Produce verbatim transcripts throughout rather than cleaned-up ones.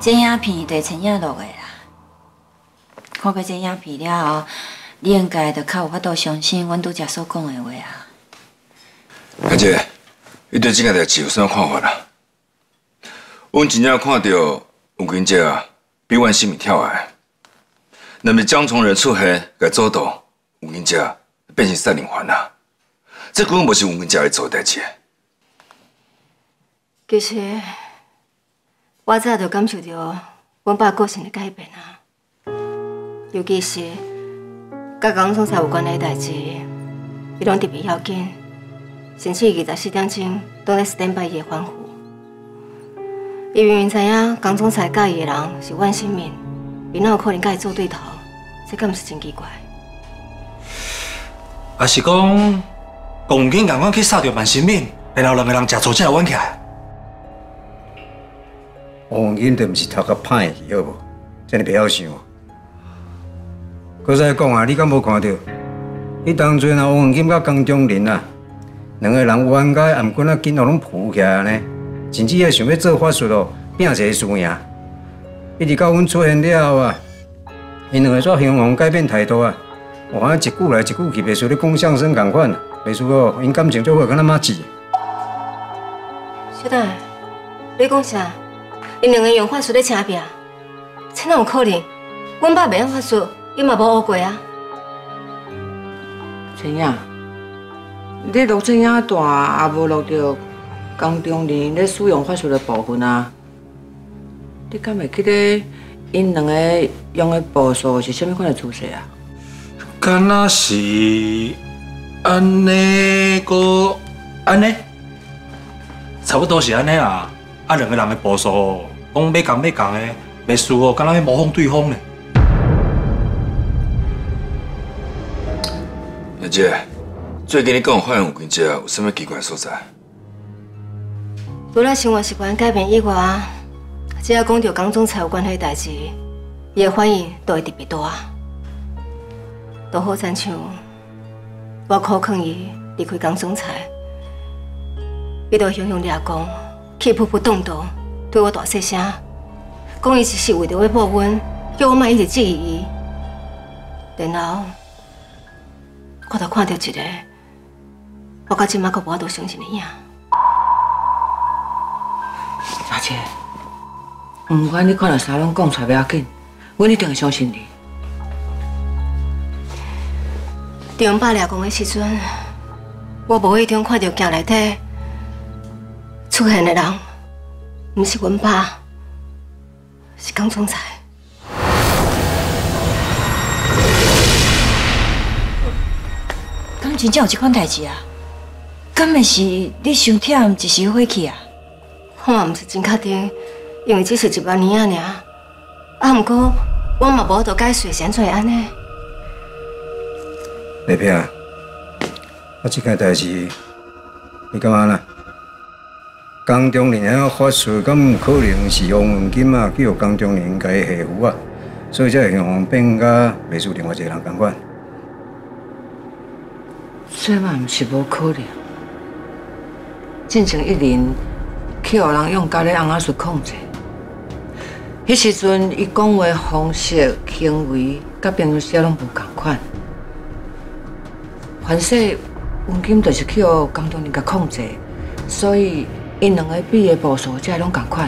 这影片就陈影录的啦。看过这影片了后，你应该就较有法度相信阮拄则所讲的话啊。 阿姐，你对这件代志有啥看法啦？阮真正看到吴君姐啊，比阮性命跳崖。若是江崇仁出现来阻挡吴君姐变成杀人犯啊，这根本不是吴君姐会做的代志。 其实，我早就感受到阮爸个性的改变啊，尤其是甲江总裁有关的代志，伊拢特别要紧，甚至二十四点钟都在 stand by 伊的欢呼。伊明明知影江总裁介意的人是阮新民，伊哪有可能甲伊做对头？这敢毋是真奇怪？ 也是讲，公警赶快去杀掉万新民，然后两个人食醋才会稳起来。 王金都毋是头壳歹去，好无？真係袂晓想。搁再讲啊，你敢无看到？你当初那王金甲江中林啊，两个人冤家暗棍啊，紧互拢扑起来呢，甚至还想要做法术哦，拼一个输赢。一直到阮出现了后啊，因两个煞雄黄改变态度啊，哇，一句来一句去，袂输咧讲相声共款，袂输哦，因感情做伙敢若马子。 小蛋，你讲啥？因两个用法术咧请拼，这哪有可能？阮爸袂用法术，伊嘛无学过啊。 陈影，你录这影段也无录到江中林咧使用法术的部分啊？你敢会记得因两个用的步数是啥物款的姿势啊？ 敢若是安尼个安尼，差不多是安尼啊。啊，两个人的步数讲要共要共的，袂输哦，敢若要模仿对方呢。 阿姐，最近你跟我发现吴君姐有啥物奇怪的所在？ 除了生活习惯改变以外，只要讲到江总裁有关系的代志，伊的反应都会特别大。都好亲像我苦劝伊离开江总裁，伊就雄雄掠讲，气噗噗动动，对我大细声，讲伊只是为着要报恩，叫我莫一直质疑伊。然后我就看到一个我到今仔阁无法度相信的影。 阿姐，不管你看到啥拢讲出来不要紧，阮一定会相信你。 伫阮爸掠讲的时阵，我无意中看到镜内底出现的人，毋是阮爸，是江总裁。 敢真正有这款代志啊？敢会是你伤忝一时火气啊？ 我嘛毋是真确定，因为只是一万年啊尔。啊，毋过我嘛无法度解释是安怎会安尼。 丽萍，啊，这件代志你感觉呢？江中林遐法术，敢有可能是王文金啊，去互江中林家下符啊，所以才会向王变甲袂输另外一个人共款。 这嘛毋是无可能，进前一年去互人用家咧红仔术控制。迄时阵，伊讲话方式、行为，甲平常时拢无共款。反正文金就是去互江中林甲控制，所以因两个比的步数才会拢共款。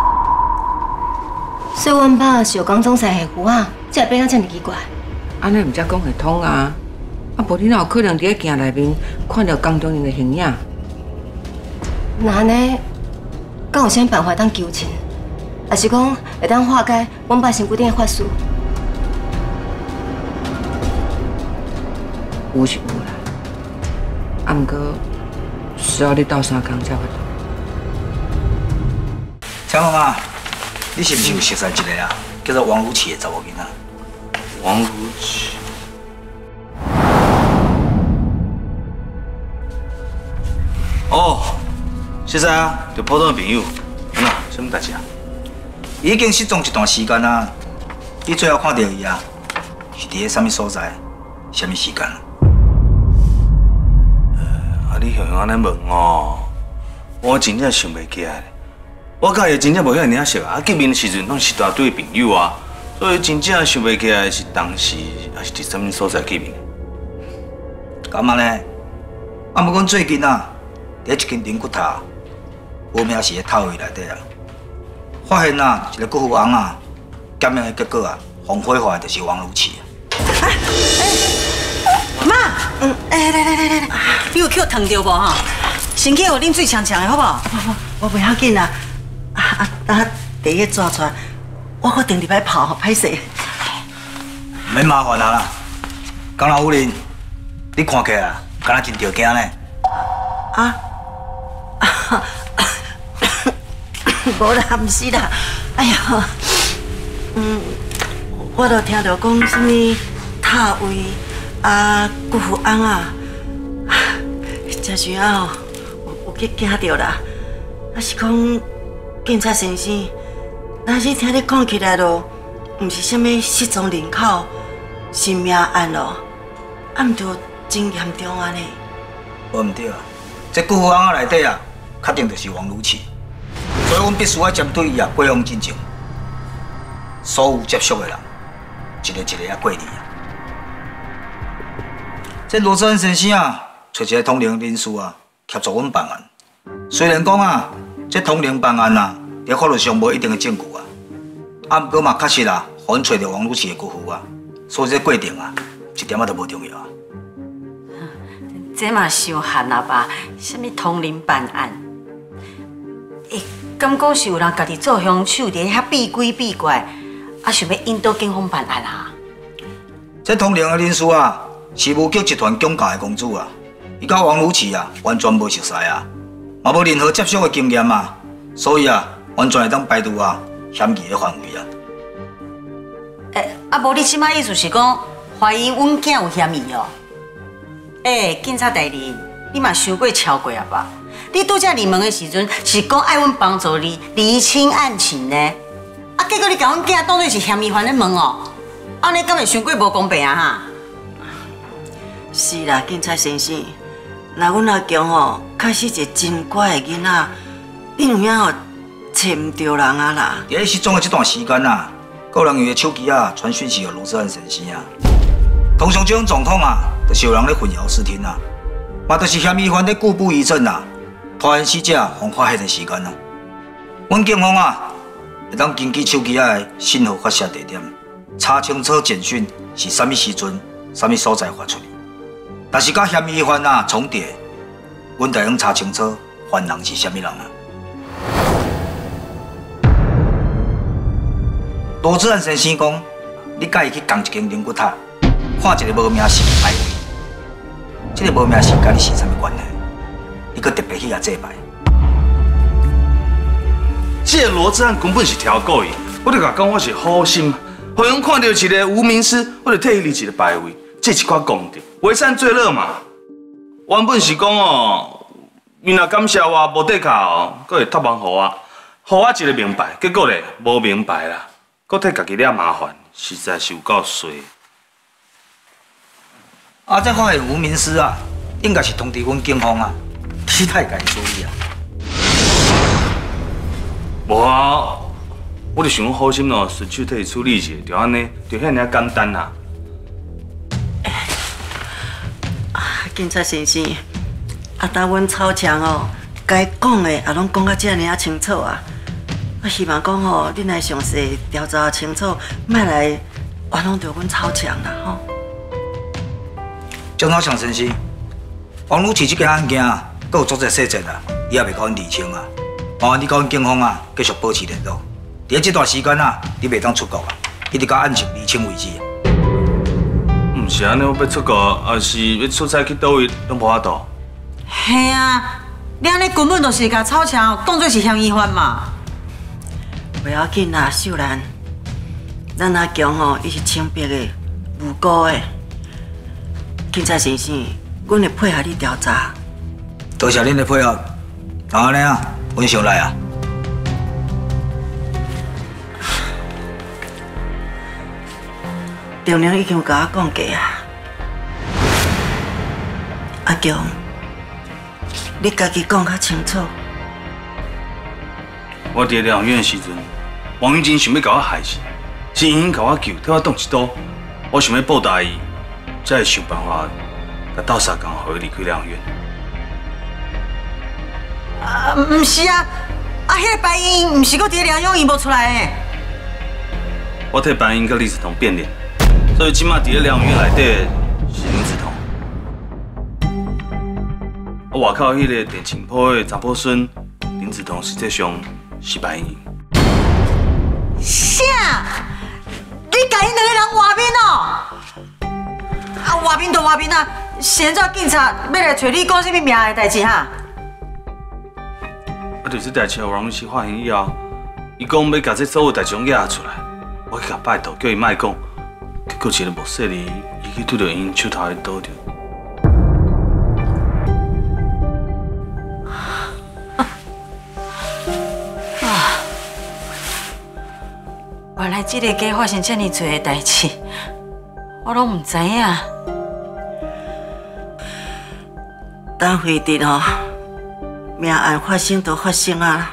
所以阮爸是有江总裁下符啊，才会变啊这么奇怪。 安尼毋才讲会通啊！啊，无你哪有可能伫咧镜内面看到江中林的形影？ 那安尼，敢有啥办法当求情？还是讲会当化解阮爸身躯顶的法术？ 有是有啦，啊，毋过需要你斗三工才法度。 强龙啊，你是毋是有熟悉一个啊？叫做王如琪的查某囡仔？ 王如琪。 哦，熟悉啊，就普通的朋友。哪，什么代志啊？伊已经失踪一段时间啊。你最后看到伊啊，是伫个什么所在？什么时间？ 啊，你雄雄安尼问哦，我真正想袂起来。 我甲伊真正无遐尔熟啊，见面的时阵拢是大对朋友啊，所以真正想袂起来是当时还是伫什么所在见面。咁啊呢？啊，无讲最近啊，伫一间灵骨塔，无名氏的头位内底啊，发现啊一个骨父翁啊，检验的结果啊，红火化就是王如琪啊。 哎哎，妈，嗯，哎来来来来来，你有去烫着无哈？先去互啉水呛呛的好不好？ 我不要紧啊，啊啊，等下第一抓出来，我决定入来泡，歹势。 免麻烦啊啦，江老夫人，你看起来啊，敢若真着惊呢？ 啊？无啦，唔是啦，哎呀，嗯，我都听到讲什么塔位啊、骨父翁啊，真时啊，有去惊到啦。啊是讲警察先生，若是听你讲起来咯，唔是什么失踪人口、性命案咯，啊唔着真严重安尼。 无唔对啊，这骨父翁内底啊，确定就是王如琪。所以，阮必须要针对伊啊过往进程，所有接触的人，一个一个啊过滤啊。这罗志安先生啊，找一个通灵人士啊，协助阮办案。虽然讲啊，这通灵办案啊，在法律上无一定的证据啊，啊，不过嘛确实啊，互阮找到王如琪的姑父啊，所以这过程啊，一点仔都无重要啊。 这嘛伤罕啊吧？什么通灵办案？诶。敢讲是有人家己做凶手，伫遐避鬼避怪，啊想要引导警方办案啊？ 这通灵的人士啊，是武局集团蒋家的公主啊，伊甲王如琪啊完全无熟识啊，嘛无任何接触的经验啊，所以啊，完全会当排除啊嫌疑的范围啊。 诶，啊无你即摆意思是讲怀疑阮囝有嫌疑哦？诶，警察大人，你嘛伤过超过啊吧？你拄则入门的时阵是讲爱阮帮助你厘清案情呢，啊，结果你甲阮囝当作是嫌疑犯咧问哦，安尼敢会伤过无公平啊哈？ 是啦，警察先生，那阮阿强吼，确实一个真乖的囡仔，你有影吼找唔到人啊啦。 伫咧失踪的这段时间啊，有人用的手机啊传讯息给罗志安先生啊。通常这种状况啊，就是有人咧混淆视听啊，嘛就是嫌疑犯咧故布疑阵啊。拖延死者互发现的时间啊，阮警方啊会当根据手机仔的信号发射地点，查清楚简讯是啥物时阵、啥物所在发出去。但是甲嫌疑犯啊重叠，阮就用查清楚犯人是啥物人啊。罗志安先生讲，你甲伊去共一间灵骨塔，看一个无名氏的牌位，这个无名氏甲你是啥物关系？你搁特别去遐祭拜？ 这罗志安根本是挑故意，我就甲讲我是好心，互人看到一个无名尸，我就替伊立一个牌位，这一寡功德，为善最乐嘛。原本是讲哦，伊若感谢我无底价哦，搁会托梦互我，互我一个明白，结果咧无明白啦，搁替家己惹麻烦，实在是有够衰。 啊，这发现无名尸啊，应该是通知阮警方啊。期待家处理啊！ 无啊，我就想好心咯，顺手替伊处理一下，就安尼，就遐尔简单啦。 啊，警察先生，啊，当阮操强哦，该讲的也拢讲到这尔清楚啊。我希望讲吼，恁来详细调查清楚，莫来冤枉着阮操强啦吼。 张操强先生，王如琪这件案件啊。阁有足侪细节啊，伊也未甲阮厘清啊。麻烦你甲阮警方啊，继续保持联络。伫这段时间啊，你袂当出国啊，一直到案情厘清为止。 毋是安尼，我要出国，还是要出差去倒位，拢无法度。 嘿啊，你安尼根本就是甲草强当作是嫌疑犯嘛。 不要紧啦，秀兰，咱阿强吼，伊是清白的、无辜的。警察先生，阮会配合你调查。 多谢恁的配合，那安尼啊，阮先来啊。 丈娘已经甲我讲过啊，阿强，你家己讲较清楚。 我伫疗养院的时阵，王云真想要甲我害死，是因甲我救，替我动一刀。我想要报答伊，才会想办法甲斗相共，互伊离开疗养院。 啊，唔是啊，啊，迄个白英唔是搁伫疗养院无出来的。 我替白英甲李子彤变脸，所以即马伫咧疗养院内底是林子彤。啊，外口迄个电琴铺的查甫孙林子彤，实际上是白英。 啥？你甲因两个人换面哦？啊，换面就换面啊！现在警察要来找你讲什么命的代志哈？ 啊，就是这代志，王律师发现以后，伊讲要甲这所有代志拢压出来，我去甲拜托，叫伊莫讲。结果一个无说哩，伊去拄到因手头的刀着。 啊！原来这个家发生这么多的代志，我拢唔知影。 等回dit吼，命案发生就发生啊！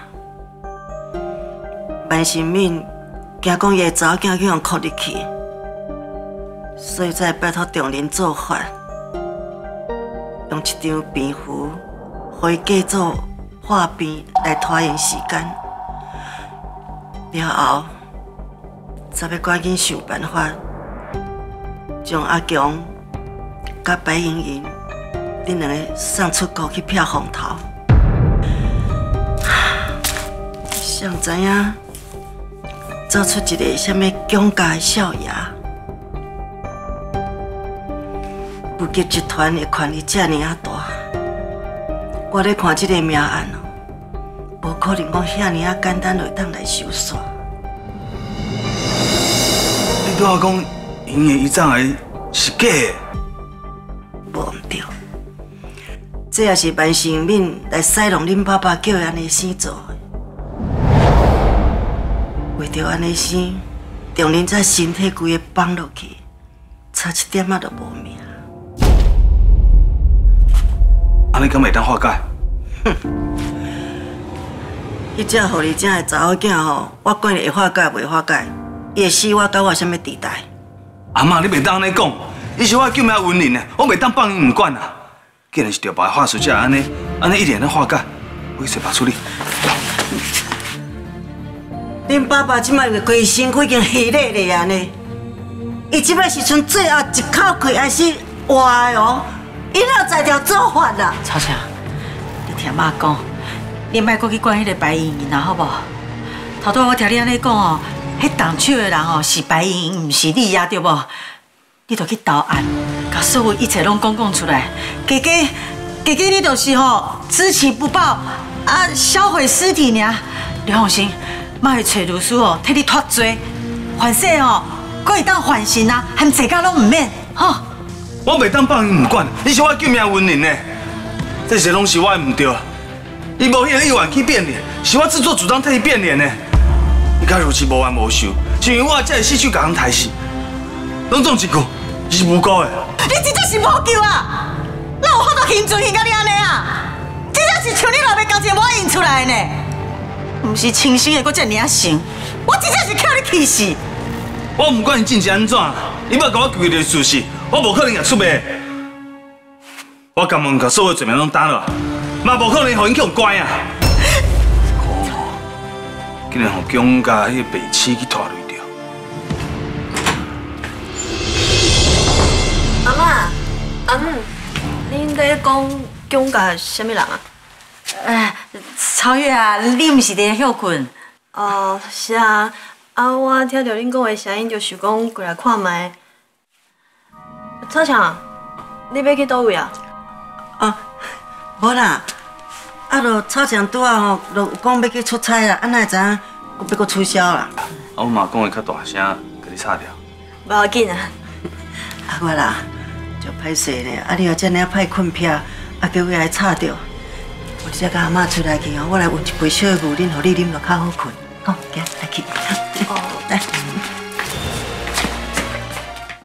万新敏惊讲伊的查某囝去互哭入去，所以才拜托仲林做法，用一张病符，互伊假做化病来拖延时间。了后，才要赶紧想办法，将阿强甲白莹莹。恁两个送出国去骗风头，谁知影走出一个什么蒋家的少爷？武吉集团的权力这么啊大，我咧看这个命案哦，无可能讲遐尔啊简单就会当来收煞。 你对我讲，因的遗葬癌是假的？ 无毋对。这也是万成敏来塞弄恁爸爸叫伊安尼生做的，为着安尼生，仲林才身体规个放落去，差一点仔都无命。 安尼敢袂当化解？ 哼！迄只互你正的查某囝吼，我管伊会化解袂化解，伊会死我甲我什么地带？ 阿妈，你袂当安尼讲，伊是我救命恩人呢，我袂当放伊唔管啊！既然是着白化术者，安尼安尼一定能化解，我去找白处理。 恁爸爸即摆个规身躯已经虚累咧安尼，伊即摆时阵最后一口气还是活的哦，伊哪有才调做法啦？ 超强，你听妈讲，你莫搁去管迄个白莹莹啦，好无？头拄我听你安尼讲哦，迄动手的人哦是白莹莹，毋是你呀，对无？你着去投案，把所有一切拢讲讲出来。加加加加，你就是吼知情不报啊，销毁尸体尔。你放心，妈会找律师哦替你脱罪，反正哦，可会当还刑啊，含坐监拢唔免，吼。 我袂当放伊唔管，你是我救命恩人呢，这些拢是我的唔对。伊无迄个意愿去变脸，是我自作主张替伊变脸呢。伊敢如此无冤无仇，是因为我才会四处甲人刣死。拢总一句，是无辜的。 你真正是无救啊！哪有法度刑罪刑甲你安尼啊？真正是像你老爸交一个我印出来的呢，唔是清醒的，搁这尔神，我真正是靠你气死。 我唔管伊进前安怎，伊要甲我救的事实，我无可能也出卖。我甘愿甲所有罪名拢担落，嘛无可能互因去互关啊！竟然互蒋家迄个白痴去拖累着。 阿妈，阿母，恁在讲蒋家什么人啊？ 哎，超越啊，你毋是伫休困？ 哦，是啊。啊，我听到恁讲的声音，就想讲过来看卖。超强，你要去倒位啊？ 哦，无啦，啊，就草场拄啊吼，就有讲要去出差啦，啊，哪会知影要搁取消啦？ 啊，我嘛讲的较大声，甲你吵掉。 无要紧啊。 啊，我啦，就歹势呢，啊，你又遮尔歹困癖，啊，叫我来吵掉。我只甲阿妈出来去哦，我来温一杯小牛奶，互你啉落较好困。好，行，来去。